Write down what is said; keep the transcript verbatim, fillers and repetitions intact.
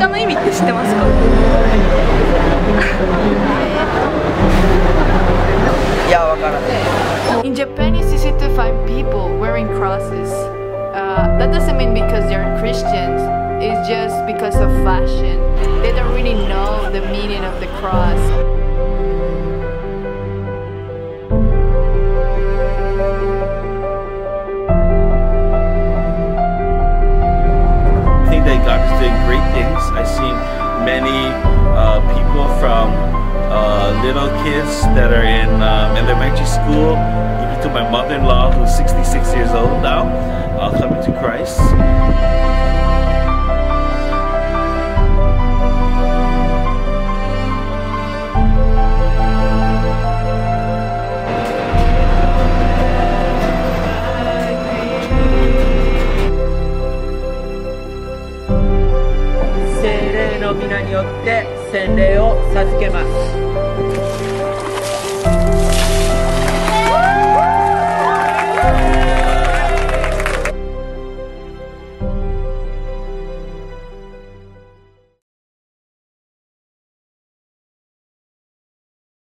カの意味って知ってますか？ いや、わからない。 In Japan, it's easy to find people wearing crosses. Uh, that doesn't mean because they're Christians. It's just because of fashion. They don't really know the meaning of the cross. I think that God is doing great things. I've seen many uh, people from uh, little kids that are in um, elementary school, even to my mother-in-law who's sixty-six years old now, uh, coming to Christ. Sherly の皆によって洗礼を授けます。